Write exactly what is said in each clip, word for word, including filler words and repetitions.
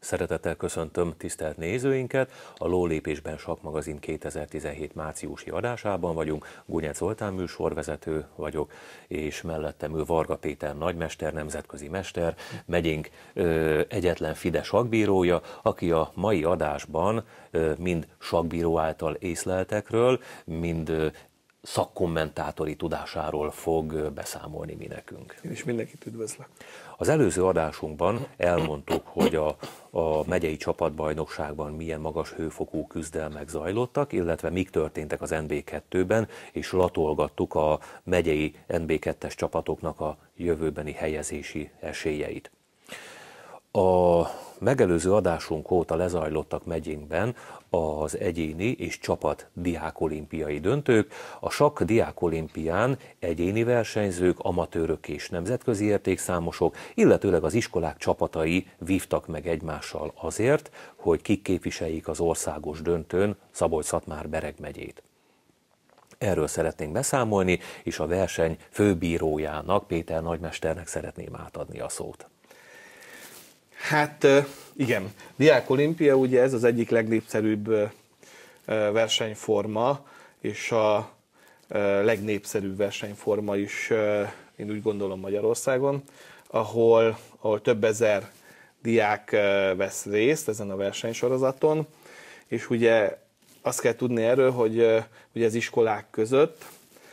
Szeretettel köszöntöm tisztelt nézőinket, a Lólépésben Sakkmagazin kétezer-tizenhét márciusi adásában vagyunk, Gunyec Zoltán műsorvezető vagyok, és mellettem ül Varga Péter nagymester, nemzetközi mester, megyénk ö, egyetlen FIDE sakkbírója, aki a mai adásban ö, mind sakkbíró által észleltekről, mind ö, szakkommentátori tudásáról fog beszámolni mi nekünk. Én is mindenkit üdvözlök. Az előző adásunkban elmondtuk, hogy a, a megyei csapatbajnokságban milyen magas hőfokú küzdelmek zajlottak, illetve mik történtek az en bé kettőben, és latolgattuk a megyei en bé kettes csapatoknak a jövőbeni helyezési esélyeit. A megelőző adásunk óta lezajlottak megyénkben az egyéni és csapat diákolimpiai döntők. A sakk diákolimpián egyéni versenyzők, amatőrök és nemzetközi értékszámosok, illetőleg az iskolák csapatai vívtak meg egymással azért, hogy kik képviseljék az országos döntőn Szabolcs-Szatmár-Bereg megyét. Erről szeretnénk beszámolni, és a verseny főbírójának, Péter nagymesternek szeretném átadni a szót. Hát igen, diákolimpia ugye ez az egyik legnépszerűbb versenyforma, és a legnépszerűbb versenyforma is, én úgy gondolom, Magyarországon, ahol, ahol több ezer diák vesz részt ezen a versenysorozaton, és ugye azt kell tudni erről, hogy ugye az iskolák között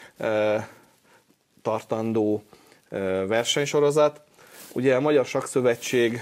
tartandó versenysorozat. Ugye a Magyar Sakkszövetség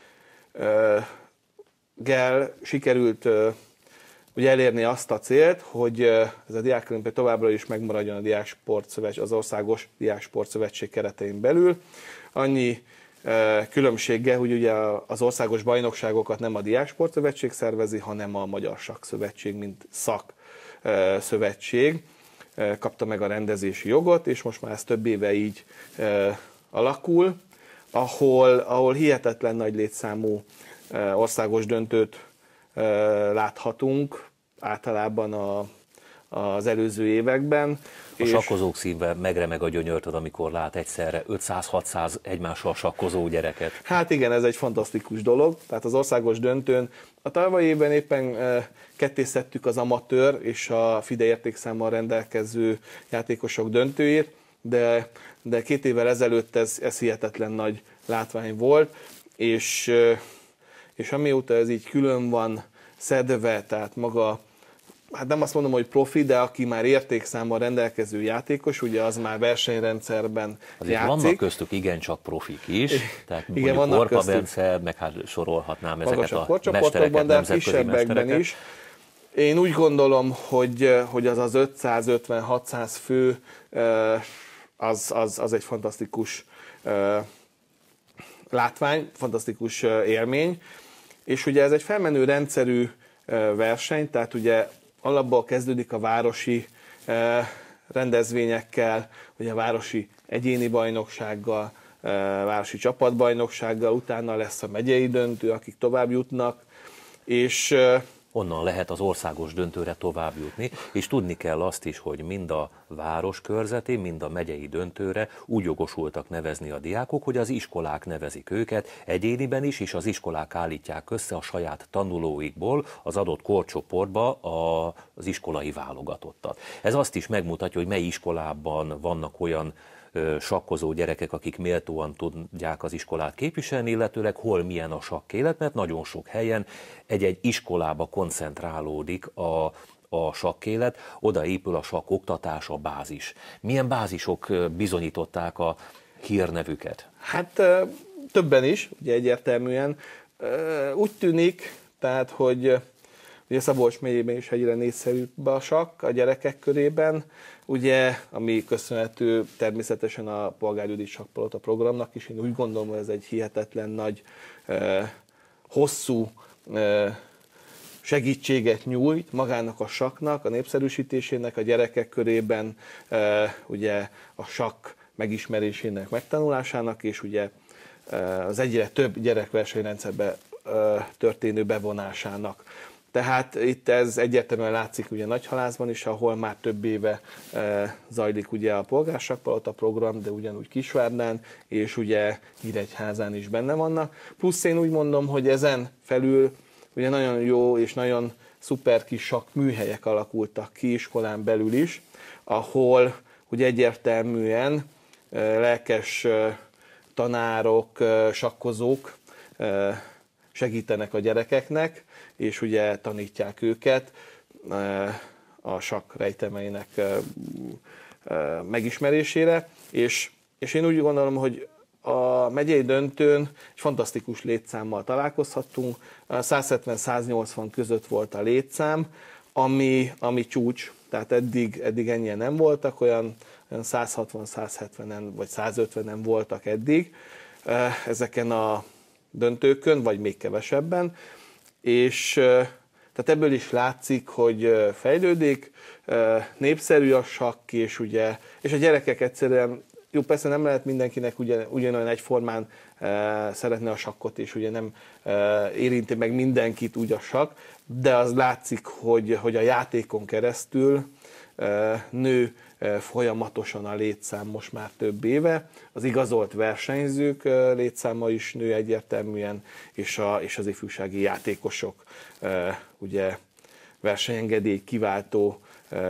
gel sikerült ugye elérni azt a célt, hogy ez a diákolimpia továbbra is megmaradjon a Diáksportszövetség, az Országos Diáksportszövetség keretein belül. Annyi különbséggel, hogy ugye az országos bajnokságokat nem a Diáksportszövetség szervezi, hanem a Magyar Sakkszövetség, mint szakszövetség kapta meg a rendezési jogot, és most már ez több éve így alakul, ahol, ahol hihetetlen nagy létszámú országos döntőt láthatunk általában a, az előző években. A sakkozók szíve megremeg a gyönyörtöd, amikor lát egyszerre ötszáz-hatszáz egymással sakkozó gyereket. Hát igen, ez egy fantasztikus dolog. Tehát az országos döntőn a tavalyi évben éppen ketté szedtük az amatőr és a FIDE értékszámmal rendelkező játékosok döntőjét, de, de két évvel ezelőtt ez, ez hihetetlen nagy látvány volt, és, és amióta ez így külön van szedve, tehát maga, hát nem azt mondom, hogy profi, de aki már értékszámmal rendelkező játékos, ugye az már versenyrendszerben azért játszik. Vannak köztük igencsak profik is, tehát igen, mondjuk Korpa Bence, meg hát sorolhatnám ezeket a mestereket, de kisebbekben is. Én úgy gondolom, hogy, hogy az az ötszáz-ötven-hatszáz fő, az, az, az egy fantasztikus látvány, fantasztikus élmény, és ugye ez egy felmenő rendszerű verseny, tehát ugye alapból kezdődik a városi rendezvényekkel, ugye a városi egyéni bajnoksággal, városi csapatbajnoksággal, utána lesz a megyei döntő, akik tovább jutnak, és onnan lehet az országos döntőre tovább jutni, és tudni kell azt is, hogy mind a város körzeti, mind a megyei döntőre úgy jogosultak nevezni a diákok, hogy az iskolák nevezik őket egyéniben is, és az iskolák állítják össze a saját tanulóikból az adott korcsoportba az iskolai válogatottat. Ez azt is megmutatja, hogy mely iskolában vannak olyan sakkozó gyerekek, akik méltóan tudják az iskolát képviselni, illetőleg hol milyen a sakkélet, mert nagyon sok helyen egy-egy iskolába koncentrálódik a, a sakkélet, oda épül a sakkoktatás, a bázis. Milyen bázisok bizonyították a hírnevüket? Hát többen is, ugye egyértelműen. Úgy tűnik, tehát, hogy ugye Szabolcs megyében is egyre népszerűbb a sakk a gyerekek körében, ugye, ami köszönhető természetesen a Polgárjogi Sakkpalota programnak is. Én úgy gondolom, hogy ez egy hihetetlen nagy, eh, hosszú eh, segítséget nyújt magának a sakknak, a népszerűsítésének a gyerekek körében, eh, ugye a sakk megismerésének, megtanulásának, és ugye eh, az egyre több gyerekversenyrendszerbe eh, történő bevonásának. Tehát itt ez egyértelműen látszik ugye Nagyhalászban is, ahol már több éve e, zajlik ugye a polgársakpalota program, de ugyanúgy Kisvárdán, és ugye Nyíregyházán is benne vannak. Plusz én úgy mondom, hogy ezen felül ugye nagyon jó és nagyon szuper kis sakk műhelyek alakultak ki iskolán belül is, ahol ugye egyértelműen e, lelkes e, tanárok, e, sakkozók e, segítenek a gyerekeknek, és ugye tanítják őket a sakk rejtemeinek megismerésére, és, és én úgy gondolom, hogy a megyei döntőn egy fantasztikus létszámmal találkozhattunk, száz hetven száz nyolcvan között volt a létszám, ami, ami csúcs, tehát eddig, eddig ennyien nem voltak, olyan, olyan száz hatvan száz hetvenen vagy száz ötvenen voltak eddig ezeken a döntőkön, vagy még kevesebben, és tehát ebből is látszik, hogy fejlődik, népszerű a sakk, és, ugye, és a gyerekek egyszerűen, jó, persze nem lehet mindenkinek ugyan, ugyanolyan egyformán szeretni a sakkot, és ugye nem érinti meg mindenkit úgy a sakk, de az látszik, hogy, hogy a játékon keresztül nő folyamatosan a létszám most már több éve. Az igazolt versenyzők létszáma is nő egyértelműen, és, a, és az ifjúsági játékosok ugye versenyengedély kiváltó,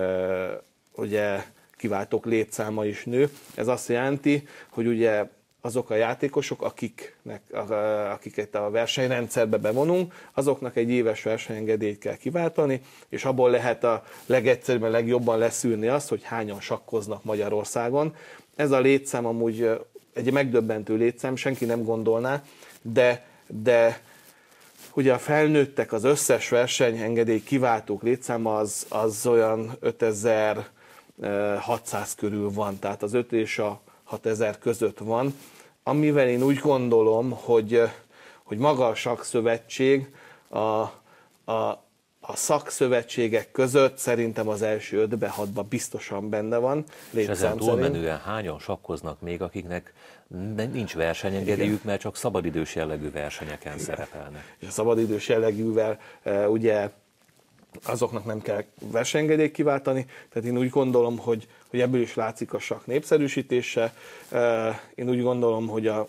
ugye kiváltók létszáma is nő. Ez azt jelenti, hogy ugye azok a játékosok, akiknek, akiket a versenyrendszerbe bevonunk, azoknak egy éves versenyengedélyt kell kiváltani, és abból lehet a legegyszerűbben, legjobban leszűrni azt, hogy hányan sakkoznak Magyarországon. Ez a létszám amúgy egy megdöbbentő létszám, senki nem gondolná, de, de ugye a felnőttek, az összes versenyengedély kiváltók létszáma az, az olyan ötezer-hatszáz körül van, tehát az öt és a hatezer között van, amivel én úgy gondolom, hogy, hogy maga a sakkszövetség a, a, a szakszövetségek között szerintem az első ötbe, hatba biztosan benne van. És ezen túlmenően hányan sakkoznak még, akiknek nincs versenyengedélyük, mert csak szabadidős jellegű versenyeken igen. szerepelnek. És a szabadidős jellegűvel ugye azoknak nem kell versenyengedélyt kiváltani, tehát én úgy gondolom, hogy, hogy ebből is látszik a sakk népszerűsítése. Én úgy gondolom, hogy a,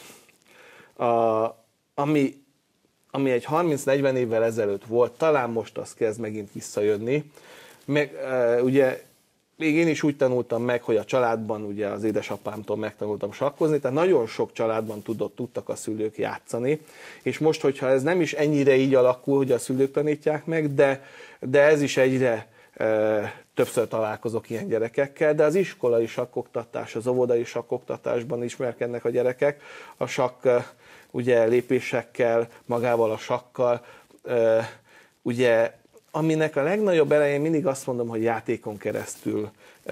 a, ami, ami egy harminc-negyven évvel ezelőtt volt, talán most az kezd megint visszajönni. Meg, ugye még én is úgy tanultam meg, hogy a családban, ugye az édesapámtól megtanultam sakkozni, tehát nagyon sok családban tudott, tudtak a szülők játszani, és most, hogyha ez nem is ennyire így alakul, hogy a szülők tanítják meg, de, de ez is egyre e, többször találkozok ilyen gyerekekkel, de az iskolai sakkoktatás, az óvodai sakkoktatásban ismerkednek a gyerekek, a sakk ugye lépésekkel, magával a sakkal, e, ugye aminek a legnagyobb elején mindig azt mondom, hogy játékon keresztül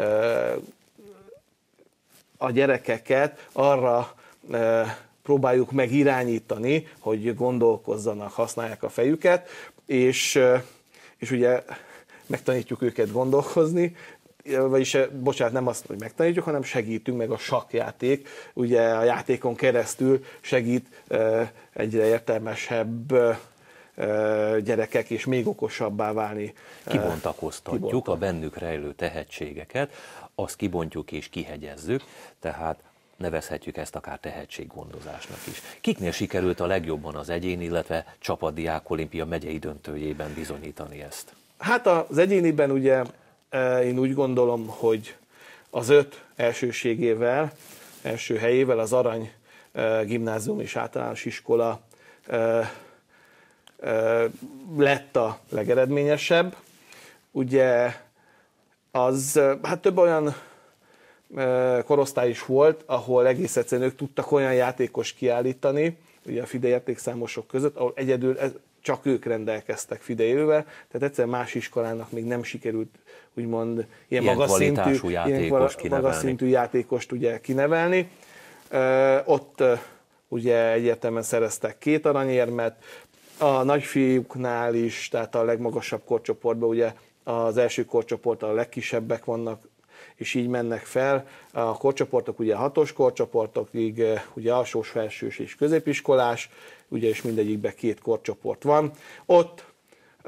a gyerekeket arra próbáljuk meg irányítani, hogy gondolkozzanak, használják a fejüket, és, és ugye megtanítjuk őket gondolkozni, vagyis, bocsánat, nem azt, hogy megtanítjuk, hanem segítünk, meg a sakkjáték, ugye a játékon keresztül segít egyre értelmesebb gyerekek és még okosabbá válni. Kibontakoztatjuk Kibontak. a bennük rejlő tehetségeket, azt kibontjuk és kihegyezzük, tehát nevezhetjük ezt akár tehetséggondozásnak is. Kiknél sikerült a legjobban az egyéni, illetve csapatdiák olimpia megyei döntőjében bizonyítani ezt? Hát az egyéniben ugye én úgy gondolom, hogy az öt elsőségével, első helyével az Arany Gimnázium és Általános Iskola lett a legeredményesebb. Ugye az, hát több olyan korosztály is volt, ahol egész egyszerűen ők tudtak olyan játékos kiállítani, ugye a FIDE értékszámosok között, ahol egyedül csak ők rendelkeztek FIDE-vel, tehát egyszerűen más iskolának még nem sikerült úgymond ilyen, ilyen magas szintű, játékos ilyen magas szintű játékost ugye kinevelni. Ott ugye egyértelműen szereztek két aranyérmet, a nagyfiúknál is, tehát a legmagasabb korcsoportban ugye az első korcsoport a legkisebbek vannak, és így mennek fel. A korcsoportok ugye hatos korcsoportokig, ugye alsós, felsős és középiskolás, ugye és mindegyikben két korcsoport van. Ott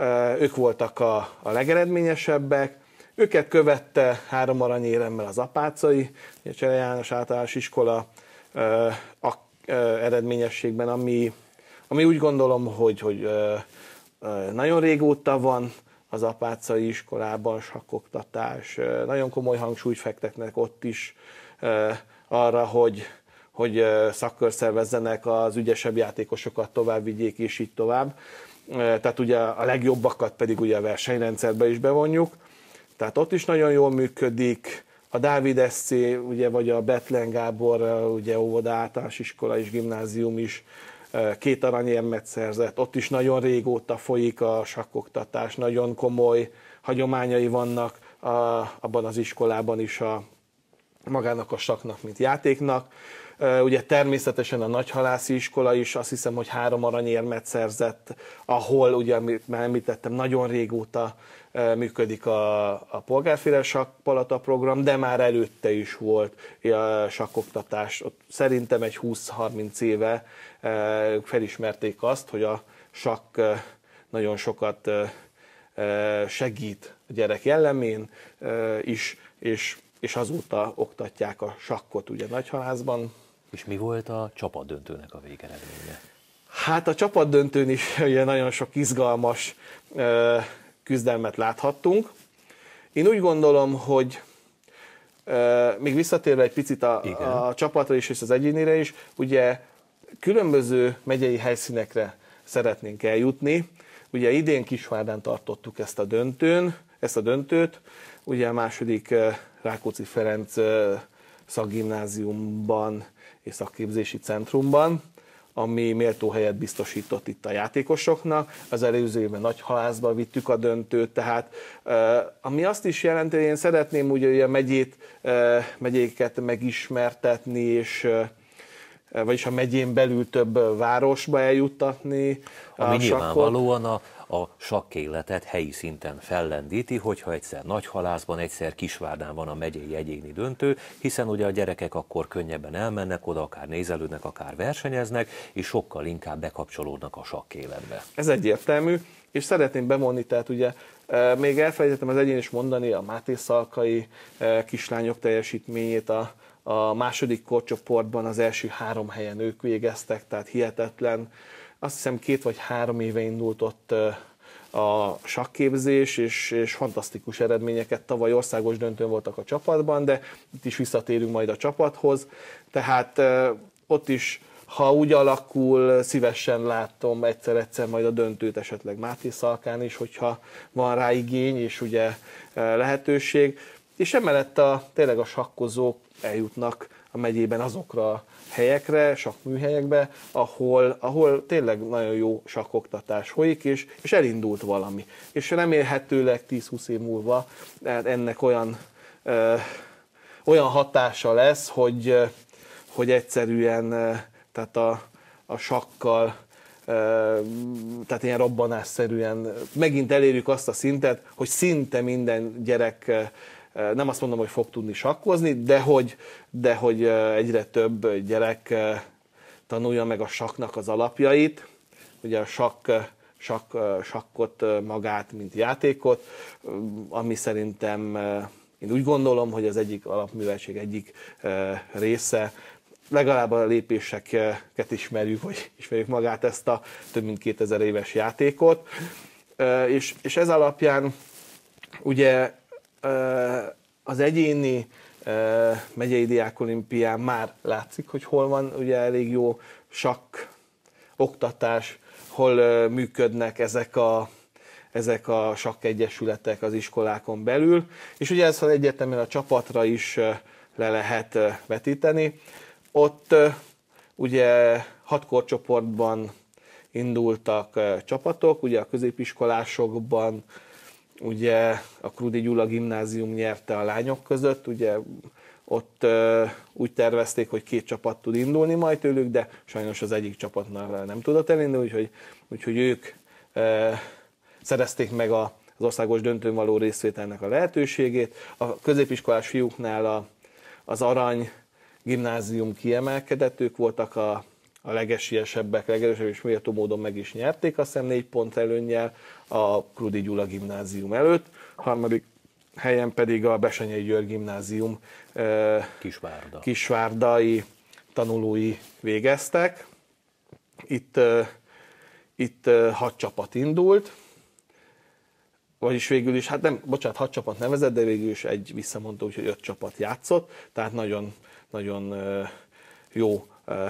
ők voltak a, a legeredményesebbek, őket követte három aranyéremmel az apácai, a Csere János Általános Iskola a, eredményességben, ami, ami úgy gondolom, hogy, hogy nagyon régóta van az apácai iskolában sakkoktatás, nagyon komoly hangsúlyt fektetnek ott is arra, hogy, hogy szakkör szervezzenek, az ügyesebb játékosokat tovább vigyék, és így tovább. Tehát ugye a legjobbakat pedig ugye a versenyrendszerbe is bevonjuk. Tehát ott is nagyon jól működik. A Dávid es cé, ugye, vagy a Bethlen Gábor, ugye óvoda, általános iskola és gimnázium is két aranyérmet szerzett. Ott is nagyon régóta folyik a sakkoktatás, nagyon komoly hagyományai vannak a, abban az iskolában is a magának a sakknak, mint játéknak. Ugye természetesen a Nagyhalászi iskola is azt hiszem, hogy három aranyérmet szerzett, ahol ugye, amit már említettem, nagyon régóta működik a, a polgárféle sakkpalota program, de már előtte is volt a sakkoktatás. Ott szerintem egy húsz-harminc éve felismerték azt, hogy a sakk nagyon sokat segít a gyerek jellemén is, és, és azóta oktatják a sakkot ugye Nagyhalászban. És mi volt a csapatdöntőnek a végeredménye? Hát a csapatdöntőn is ugye nagyon sok izgalmas küzdelmet láthattunk. Én úgy gondolom, hogy még visszatérve egy picit a, a csapatra is és az egyénire is, ugye különböző megyei helyszínekre szeretnénk eljutni. Ugye idén Kisvárdán tartottuk ezt a döntőn, ezt a döntőt, ugye a második Rákóczi Ferenc szakgimnáziumban és szakképzési centrumban, ami méltó helyet biztosított itt a játékosoknak. Az előző évben Nagyhalászba vittük a döntőt, tehát ami azt is jelenti, hogy én szeretném ugye a megyét, megyéket megismertetni, és vagyis a megyén belül több városba eljuttatni. Ami nyilvánvalóan a, a sakkéletet helyi szinten fellendíti, hogyha egyszer Nagyhalászban, egyszer Kisvárdán van a megyei egyéni döntő, hiszen ugye a gyerekek akkor könnyebben elmennek oda, akár nézelődnek, akár versenyeznek, és sokkal inkább bekapcsolódnak a sakkéletbe. Ez egyértelmű, és szeretném bevonni, tehát ugye még elfelejtettem az egyén is mondani a Máté Szalkai kislányok teljesítményét, a A második korcsoportban az első három helyen ők végeztek, tehát hihetetlen. Azt hiszem két vagy három éve indult ott a sakképzés, és, és fantasztikus eredményeket. Tavaly országos döntőn voltak a csapatban, de itt is visszatérünk majd a csapathoz. Tehát ott is, ha úgy alakul, szívesen látom egyszer-egyszer majd a döntőt esetleg Máté Szalkán is, hogyha van rá igény és ugye lehetőség. És emellett a, tényleg a sakkozók eljutnak a megyében azokra a helyekre, sakkműhelyekbe, ahol, ahol tényleg nagyon jó sakkoktatás folyik, és, és elindult valami. És remélhetőleg tíz-húsz év múlva ennek olyan, ö, olyan hatása lesz, hogy, hogy egyszerűen tehát a, a sakkal, ö, tehát ilyen robbanásszerűen megint elérjük azt a szintet, hogy szinte minden gyerek, nem azt mondom, hogy fog tudni sakkozni, de hogy, de hogy egyre több gyerek tanulja meg a sakknak az alapjait. Ugye a sakk, sakk, sakkot magát, mint játékot, ami szerintem, én úgy gondolom, hogy az egyik alapműveltség egyik része. Legalább a lépéseket ismerjük, vagy ismerjük magát ezt a több mint kétezer éves játékot. És, és ez alapján ugye az egyéni megyei diákolimpián már látszik, hogy hol van ugye elég jó sakk oktatás, hol működnek ezek a, ezek a sakkegyesületek az iskolákon belül, és ugye ezt egyértelműen a csapatra is le lehet vetíteni. Ott ugye hat korcsoportban indultak csapatok, ugye a középiskolásokban, ugye a Krudi Gyula gimnázium nyerte a lányok között, ugye ott uh, úgy tervezték, hogy két csapat tud indulni majd tőlük, de sajnos az egyik csapatnál nem tudott elindulni, úgyhogy, úgyhogy ők uh, szerezték meg a, az országos döntőn való részvételnek a lehetőségét. A középiskolás fiúknál a, az Arany gimnázium kiemelkedett, ők voltak a, a legesélyesebbek, legerősebb és méltó módon meg is nyerték, azt hiszem négy pont előnnyel a Krudi Gyula gimnázium előtt. Harmadik helyen pedig a Bessenyei György gimnázium Kisvárda. kisvárdai tanulói végeztek. Itt, itt hat csapat indult, vagyis végül is, hát nem, bocsánat, hat csapat nevezett, de végül is egy visszamondta, úgyhogy öt csapat játszott, tehát nagyon, nagyon jó,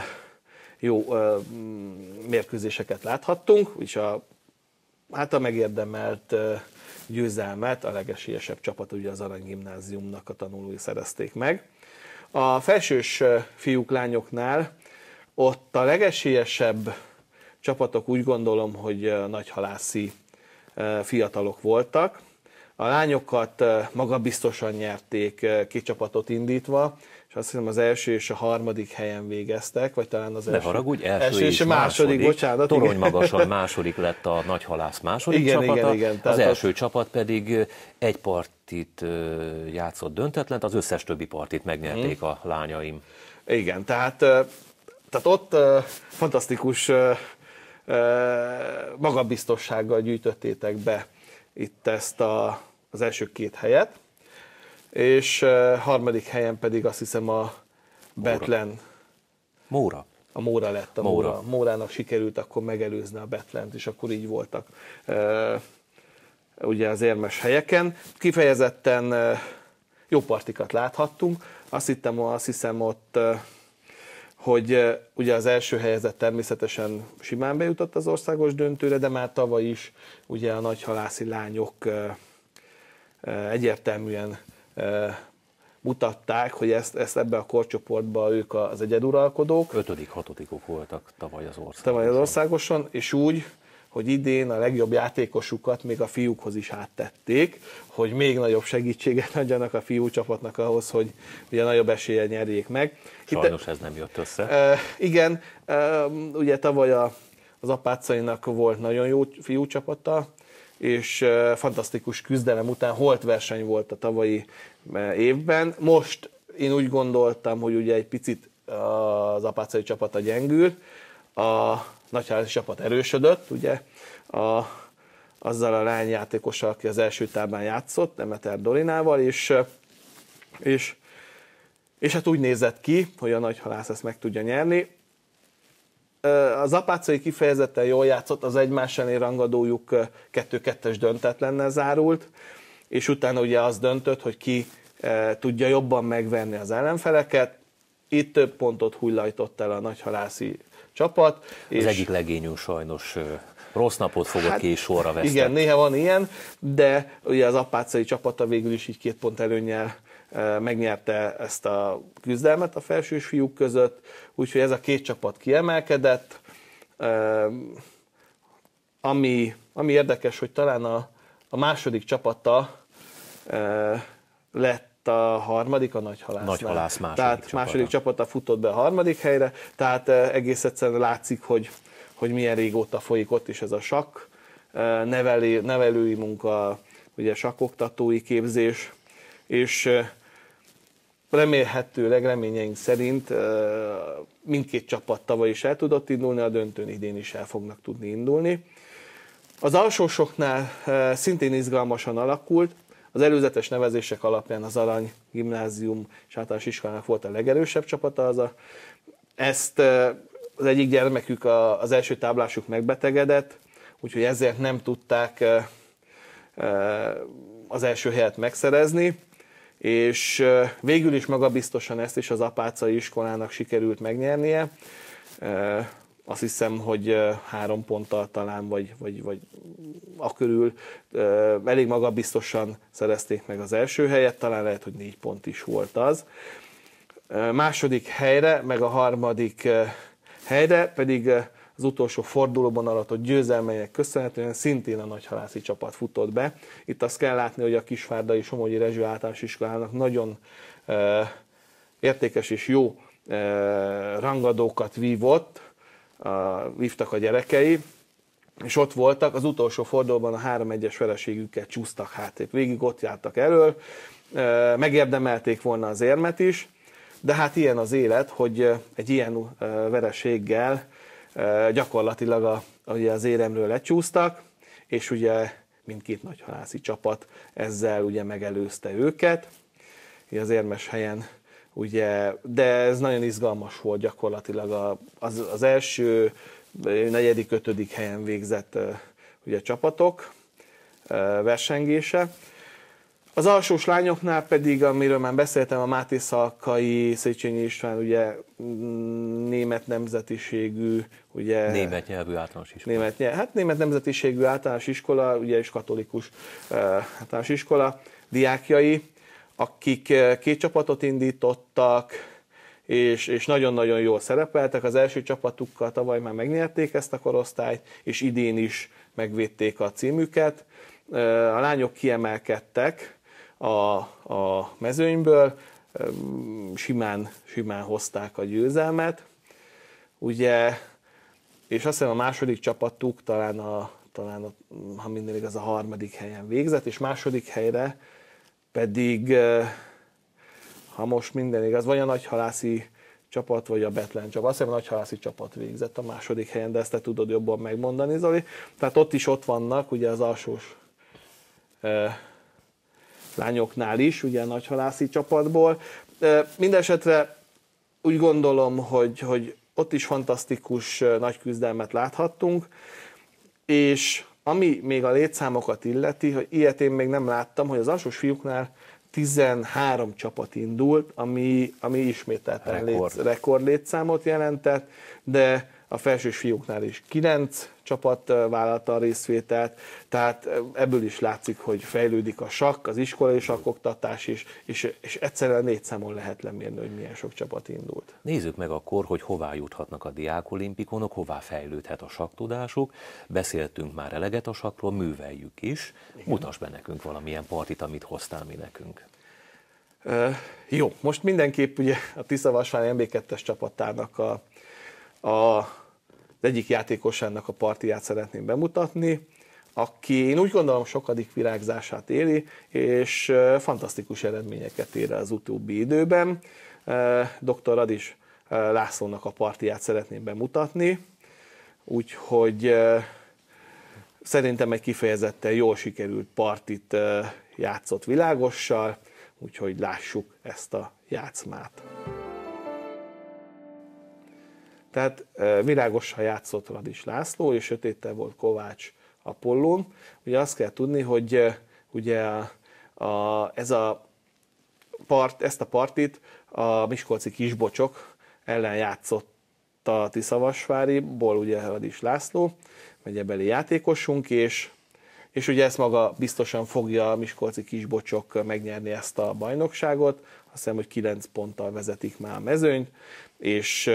jó mérkőzéseket láthattunk, és a, hát a megérdemelt győzelmet a legesélyesebb csapat, ugye az Arany Gimnáziumnak a tanulói szerezték meg. A felsős fiúk, lányoknál ott a legesélyesebb csapatok úgy gondolom, hogy nagyhalászi fiatalok voltak. A lányokat magabiztosan nyerték két csapatot indítva, és azt hiszem az első és a harmadik helyen végeztek, vagy talán az ne első, haragudj, első, első és és második, második, bocsánat. torony magasan második lett a Nagyhalász második Igen, csapata, igen, igen, az tehát első ott- csapat pedig egy partit játszott döntetlent, az összes többi partit megnyerték Hmm. a lányaim. Igen, tehát, ö, tehát ott ö, fantasztikus ö, ö, magabiztossággal gyűjtöttétek be itt ezt a, az első két helyet, és ö, harmadik helyen pedig azt hiszem a Betlen, Móra. a Móra lett a Móra. Móra. Mórának sikerült akkor megelőzni a Betlent, és akkor így voltak ö, ugye az érmes helyeken. Kifejezetten ö, jó partikat láthattunk. Azt, hittem, azt hiszem ott, ö, hogy ö, ugye az első helyezett természetesen simán bejutott az országos döntőre, de már tavaly is ugye a nagyhalászi lányok ö, ö, egyértelműen ö, mutatták, hogy ezt, ezt ebbe a korcsoportba ők az egyeduralkodók. Ötödik, hatodikok voltak tavaly az országban. Tavaly az országoson, és úgy, hogy idén a legjobb játékosukat még a fiúkhoz is áttették, hogy még nagyobb segítséget adjanak a fiú csapatnak ahhoz, hogy ugye nagyobb eséllyel nyerjék meg. Sajnos ez nem jött össze. E, igen, e, ugye tavaly a, az Apácainak volt nagyon jó fiú csapata, és e, fantasztikus küzdelem után holt verseny volt a tavalyi évben. Most én úgy gondoltam, hogy ugye egy picit az Apácai csapata gyengült, a nagyházi csapat erősödött, ugye, a, azzal a lányjátékossal, aki az első táblán játszott, Demeter Dorinával, és, és, és hát úgy nézett ki, hogy a Nagyhalász ezt meg tudja nyerni. Az Apácai kifejezetten jól játszott, az egymás elleni rangadójuk kettő-kettes döntetlennel zárult, és utána ugye az döntött, hogy ki e, tudja jobban megverni az ellenfeleket. Itt több pontot hullajtott el a nagyhalászi csapat. Az és egyik legényünk sajnos ö, rossz napot fogott hát, ki, és sorra vesztett. igen, néha van ilyen, de ugye az Apácai csapata végül is így két pont előnnyel e, megnyerte ezt a küzdelmet a felsős fiúk között, úgyhogy ez a két csapat kiemelkedett. E, ami, ami érdekes, hogy talán a, a második csapata e, lett a harmadik a Nagyhalásznál. Nagyhalász második Tehát csapata. második csapata futott be a harmadik helyre, tehát e, egész egyszerűen látszik, hogy, hogy milyen régóta folyik ott is ez a sakk, e, nevelé, nevelői munka, ugye sakkoktatói képzés, és e, remélhetőleg, reményeink szerint e, mindkét csapat tavaly is el tudott indulni, a döntőn idén is el fognak tudni indulni. Az alsósoknál e, szintén izgalmasan alakult. Az előzetes nevezések alapján az Arany Gimnázium és általános iskolának volt a legerősebb csapata. Az a, ezt e, az egyik gyermekük, a, az első táblásuk megbetegedett, úgyhogy ezért nem tudták e, e, az első helyet megszerezni, és e, végül is magabiztosan ezt is az Apácai iskolának sikerült megnyernie. E, Azt hiszem, hogy három ponttal talán, vagy, vagy, vagy akörül elég magabiztosan szerezték meg az első helyet, talán lehet, hogy négy pont is volt az. Második helyre, meg a harmadik helyre pedig az utolsó fordulóban aratott győzelmeinek köszönhetően szintén a nagyhalászi csapat futott be. Itt azt kell látni, hogy a Kisvárdai Somogyi Rezső Általános Iskolának nagyon értékes és jó rangadókat vívott, A, vívtak a gyerekei, és ott voltak, az utolsó fordulóban a három egyes vereségükkel csúsztak hátrébb. Végig ott jártak elől, megérdemelték volna az érmet is, De hát ilyen az élet, hogy egy ilyen vereséggel gyakorlatilag a, ugye az éremről lecsúsztak, és ugye mindkét nagyhalászi csapat ezzel ugye megelőzte őket. Az érmes helyen, ugye, de ez nagyon izgalmas volt gyakorlatilag a, az, az első negyedik, ötödik helyen végzett ugye, csapatok versengése. Az alsós lányoknál pedig, amiről már beszéltem, a Máté Szalkai, Széchenyi István, ugye német nemzetiségű, ugye... Német nyelvű általános iskola. Német, hát német nemzetiségű általános iskola, ugye és katolikus uh, általános iskola diákjai, akik két csapatot indítottak, és, és nagyon-nagyon jól szerepeltek. Az első csapatukkal tavaly már megnyerték ezt a korosztályt, és idén is megvédték a címüket. A lányok kiemelkedtek a, a mezőnyből, simán, simán hozták a győzelmet. Ugye, és azt hiszem a második csapatuk talán, a, talán a, ha minden igaz, a harmadik helyen végzett, és második helyre pedig, ha most minden igaz, vagy a nagyhalászi csapat, vagy a Betlen csapat. Azt hiszem a nagyhalászi csapat végzett a második helyen, de ezt te tudod jobban megmondani, Zoli. Tehát ott is ott vannak, ugye az alsós e, lányoknál is, ugye a nagyhalászi csapatból. E, Mindenesetre úgy gondolom, hogy, hogy ott is fantasztikus nagy küzdelmet láthattunk, és ami még a létszámokat illeti, hogy ilyet én még nem láttam, hogy az alsós fiúknál tizenhárom csapat indult, ami, ami ismételten Rekord. Létsz, rekord létszámot jelentett, de a felsős fiúknál is kilenc csapat vállalta a részvételt, tehát ebből is látszik, hogy fejlődik a sakk, az iskolai sakkoktatás is, és, és egyszerűen négy számon lehet lemérni, hogy milyen sok csapat indult. Nézzük meg akkor, hogy hová juthatnak a diákolimpikonok, hová fejlődhet a sakktudásuk. Beszéltünk már eleget a sakkról, műveljük is. Igen. Mutasd be nekünk valamilyen partit, amit hoztál mi nekünk. Uh, jó, most mindenképp ugye a Tiszavasvári em bé kettes csapatának a, a az egyik játékosának a partiját szeretném bemutatni, aki én úgy gondolom sokadik virágzását éli, és fantasztikus eredményeket ér az utóbbi időben. doktor Radis Lászlónak a partiját szeretném bemutatni, úgyhogy szerintem egy kifejezetten jól sikerült partit játszott Világossal, úgyhogy lássuk ezt a játszmát. Tehát Világossal játszott Radis László, és sötéttel volt Kovács Apollón. Ugye azt kell tudni, hogy ugye a, a, ez a part, ezt a partit a miskolci Kisbocsok ellen játszott a Tiszavasváriból, ugye Radis László, megyebeli játékosunk, és, és ugye ezt maga biztosan fogja a miskolci Kisbocsok megnyerni ezt a bajnokságot. Azt hiszem, hogy kilenc ponttal vezetik már a mezőnyt, és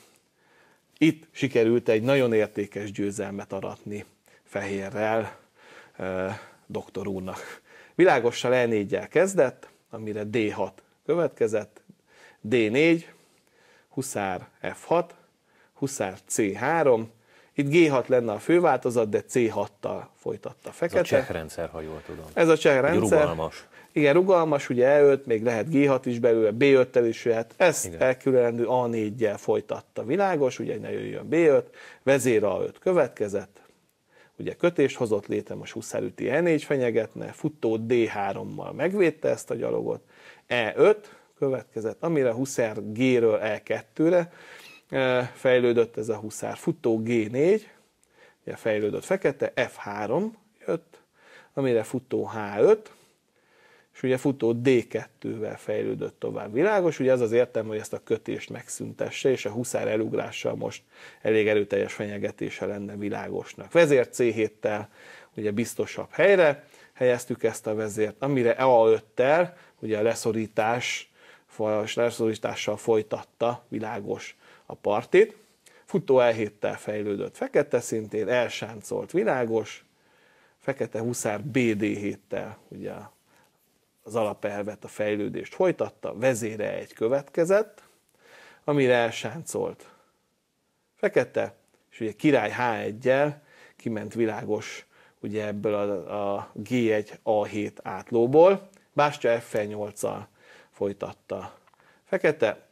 itt sikerült egy nagyon értékes győzelmet aratni Fehérrel eh, doktor úrnak. Világossal E négyel kezdett, amire D hat következett, D négy, Huszár F hat, Huszár C három, itt G hat lenne a főváltozat, de C hattal folytatta Fekete. Ez a cseh rendszer, ha jól tudom. Ez a cseh rendszer. Rugalmas. Igen, rugalmas, ugye E öt, még lehet G hat is belőle, B öttel is jöhet. Ezt elkülönendő A négyel folytatta Világos, ugye ne jöjjön B öt, vezér A öt következett, ugye kötést hozott létre, most Huszár üti E négy fenyegetne, futó D hárommal megvédte ezt a gyalogot, E öt következett, amire Huszár G-ről E kettőre fejlődött ez a Huszár, futó G négy, ugye fejlődött Fekete, F három jött, amire futó H öt, és ugye futó D kettővel fejlődött tovább Világos, ugye az az értelme, hogy ezt a kötést megszüntesse, és a Huszár elugrással most elég erőteljes fenyegetése lenne Világosnak. Vezér C héttel ugye biztosabb helyre helyeztük ezt a vezért, amire A öttel ugye a leszorítás, leszorítással folytatta Világos a partit. Futó E héttel fejlődött Fekete szintén, elsáncolt Világos, Fekete Huszár B D héttel ugye az alapelvet, a fejlődést folytatta, vezére egy következett, amire elsáncolt Fekete, és ugye király H egyel kiment Világos ugye ebből a, a G egy A hét átlóból, bástya F nyolccal folytatta Fekete,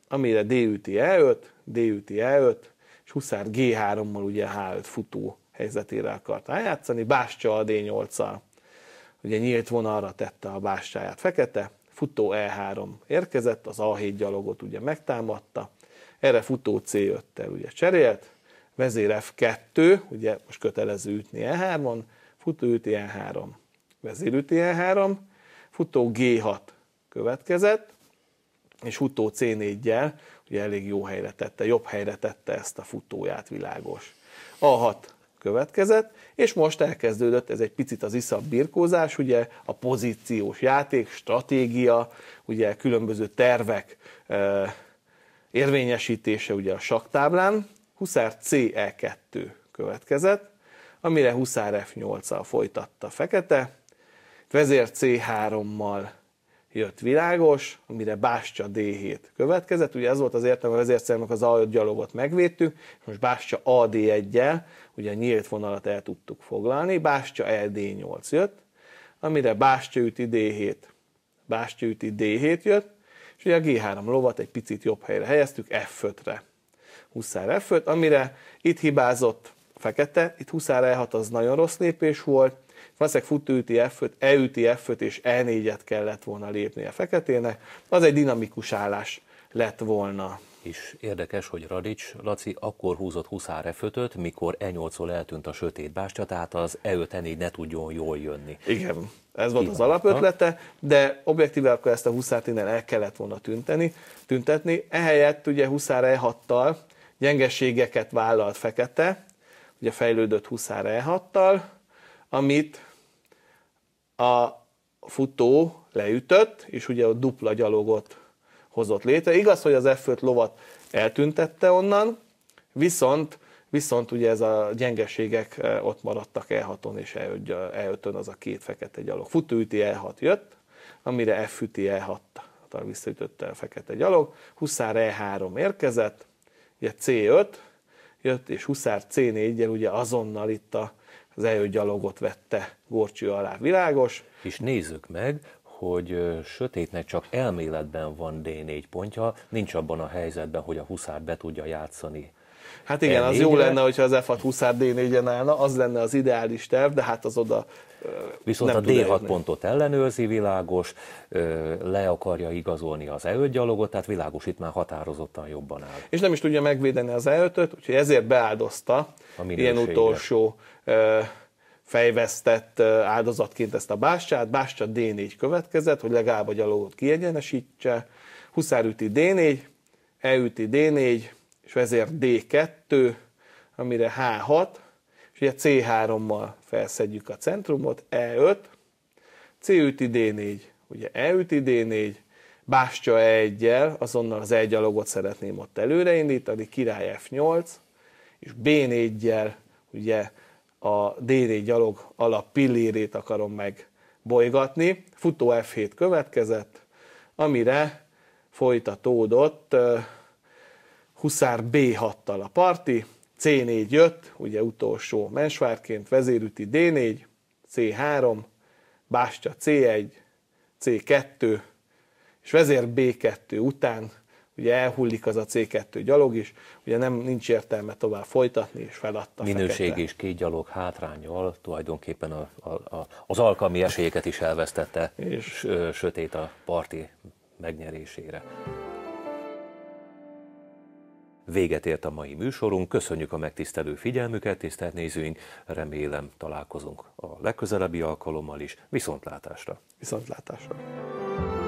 amire D üti E öt, D üti E öt, és huszár G hárommal ugye H öt futó helyzetére akart rájátszani, bástya a D nyolccal ugye nyílt vonalra tette a bástyáját fekete, futó E három érkezett, az A hét gyalogot ugye megtámadta, erre futó C öttel ugye cserélt, vezér F kettő, ugye most kötelező ütni E hármon, futó üti E három, vezér üti E három, futó G hat következett, és futó C négyel ugye elég jó helyre tette, jobb helyre tette ezt a futóját, világos. A hat következett, és most elkezdődött ez egy picit az iszabb birkózás, ugye a pozíciós játék, stratégia, ugye különböző tervek e, érvényesítése ugye a sakktáblán, huszár C E kettő következett, amire huszár F nyolccal folytatta fekete, vezér C hárommal jött világos, amire bástya D hét következett, ugye ez volt az értelme, a vezércélnak az A öt gyalogot megvédtük, és most bástya A D egyel, ugye a nyílt vonalat el tudtuk foglalni, bástya E D nyolc jött, amire bástya üti D hét, bástya üti D hét jött, és ugye a G három lovat egy picit jobb helyre helyeztük, F ötre, huszár F öt, amire itt hibázott fekete, itt huszár E hat az nagyon rossz lépés volt, valószínűleg futó üti F öt, E üti F öt és E négyet kellett volna lépni a feketének, az egy dinamikus állás lett volna. És érdekes, hogy Radics Laci akkor húzott huszár F ötöt, mikor E nyolcról eltűnt a sötét bástya, tehát az E öt E négy ne tudjon jól jönni. Igen, ez volt az alapötlete, de objektíve akkor ezt a huszárt innen el kellett volna tünteni, tüntetni. Ehelyett ugye huszár E hattal gyengeségeket vállalt fekete, ugye fejlődött huszár E hattal, amit a futó leütött, és ugye a dupla gyalogot hozott létre. Igaz, hogy az F öt lovat eltüntette onnan, viszont, viszont ugye ez a gyengeségek ott maradtak E haton és E ötön, az a két fekete gyalog. Futó üti E hat jött, amire F üti E hattal visszaütötte a fekete gyalog, huszár E három érkezett, ugye C öt jött, és huszár C négyel ugye azonnal itt a az E öt gyalogot vette górcső alá, világos. És nézzük meg, hogy sötétnek csak elméletben van D négy pontja, nincs abban a helyzetben, hogy a huszár be tudja játszani. Hát igen, az jó lenne, hogyha az F hat huszár D négyen állna, az lenne az ideális terv, de hát az oda Viszont nem a D hat pontot ellenőrzi, világos, le akarja igazolni az E öt gyalogot, tehát világos, itt már határozottan jobban áll. És nem is tudja megvédeni az E ötöt, úgyhogy ezért beáldozta ilyen utolsó fejvesztett áldozatként ezt a bástyát. Bástya D négy következett, hogy legalább a gyalogot kiegyenesítse. Huszár üti D négy, E üti D négy, és vezér D kettő, amire H hat, és ugye C hárommal felszedjük a centrumot, E öt, C üti D négy, ugye E üti D négy, bástya E egyel, azonnal az E gyalogot szeretném ott előreindítani, király F nyolc, és B négyel ugye a D négy gyalog alap pillérét akarom megbolygatni. Futó F hét következett, amire folytatódott huszár B hattal a parti, C négy jött, ugye utolsó mensvárként, vezérüti D négy, C három, bástya C egy, C kettő, és vezér B kettő után ugye elhullik az a C kettő gyalog is, ugye nem, nincs értelme tovább folytatni, és feladta minőség fekete. és két gyalog hátrányal tulajdonképpen a, a, a, az alkalmi esélyeket is elvesztette, és sötét a parti megnyerésére. Véget ért a mai műsorunk, köszönjük a megtisztelő figyelmüket, tisztelt nézőink, remélem találkozunk a legközelebbi alkalommal is, viszontlátásra! Viszontlátásra!